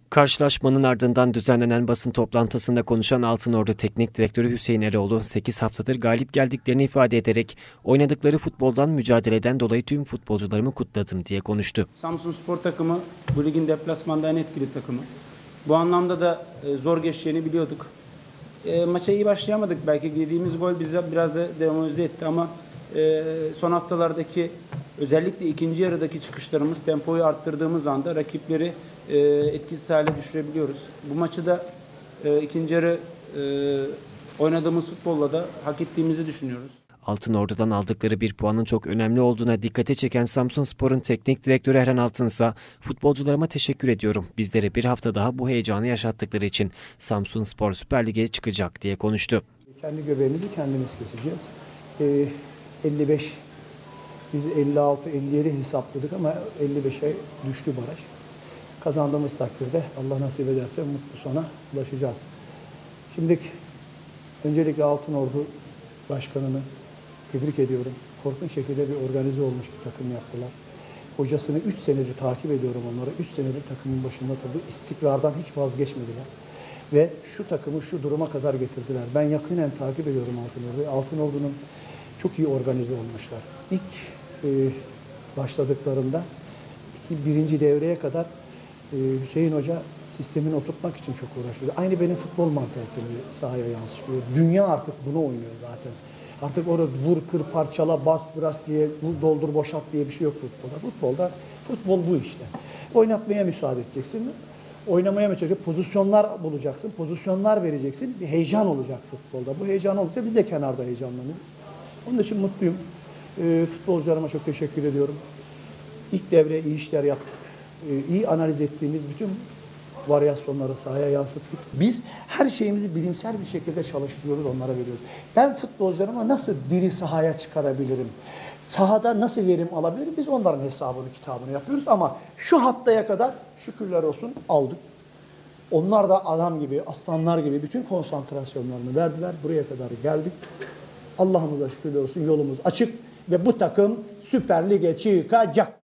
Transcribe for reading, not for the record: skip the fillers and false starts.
Karşılaşmanın ardından düzenlenen basın toplantısında konuşan Altınordu Teknik Direktörü Hüseyin Eroğlu, 8 haftadır galip geldiklerini ifade ederek oynadıkları futboldan, mücadeleden dolayı tüm futbolcularımı kutladım diye konuştu. Samsunspor takımı bu ligin deplasmanda en etkili takımı. Bu anlamda da zor geçeceğini biliyorduk. Maça iyi başlayamadık. Belki yediğimiz gol bizi biraz da demoralize etti ama son haftalardaki özellikle ikinci yarıdaki çıkışlarımız, tempoyu arttırdığımız anda rakipleri etkisiz hale düşürebiliyoruz. Bu maçı da ikinci yarı oynadığımız futbolla da hak ettiğimizi düşünüyoruz. Altınordu'dan aldıkları bir puanın çok önemli olduğuna dikkate çeken Samsunspor'un teknik direktörü Erhan Altın ise futbolcularıma teşekkür ediyorum. Bizlere bir hafta daha bu heyecanı yaşattıkları için Samsunspor Süper Lig'e çıkacak diye konuştu. Kendi göbeğimizi kendimiz keseceğiz. 55, biz 56-57 hesapladık ama 55'e düştü baraj. Kazandığımız takdirde Allah nasip ederse mutlu sona ulaşacağız. Şimdi öncelikle Altınordu Başkanı'nı tebrik ediyorum. Korkunç şekilde bir organize olmuş bir takım yaptılar. Hocasını 3 senedir takip ediyorum onları. 3 senedir takımın başında tabii istikrardan hiç vazgeçmediler. Ve şu takımı şu duruma kadar getirdiler. Ben yakinen takip ediyorum Altınordu'yu. Altınordu'nun çok iyi organize olmuşlar. İlk başladıklarında birinci devreye kadar Hüseyin Hoca sistemini oturtmak için çok uğraşıyor. Aynı benim futbol mantalitemi sahaya yansıtıyor. Dünya artık bunu oynuyor zaten. Artık orada vur, kır, parçala, bas, bırak diye, doldur, boşalt diye bir şey yok futbolda. Futbol bu işte. Oynatmaya müsaade edeceksin. Oynamaya müsaade edeceksin. Pozisyonlar bulacaksın. Pozisyonlar vereceksin. Bir heyecan olacak futbolda. Bu heyecan olursa biz de kenarda heyecanlanıyoruz. Onun için mutluyum. Futbolcularıma çok teşekkür ediyorum. İlk devre iyi işler yaptık. İyi analiz ettiğimiz bütün varyasyonları sahaya yansıttık. Biz her şeyimizi bilimsel bir şekilde çalıştırıyoruz, onlara veriyoruz. Ben futbolcularıma nasıl diri sahaya çıkarabilirim? Sahada nasıl verim alabilirim? Biz onların hesabını, kitabını yapıyoruz ama şu haftaya kadar şükürler olsun aldık. Onlar da adam gibi, aslanlar gibi bütün konsantrasyonlarını verdiler. Buraya kadar geldik. Allah'ımıza şükürler olsun, yolumuz açık ve bu takım Süper Lig'e çıkacak.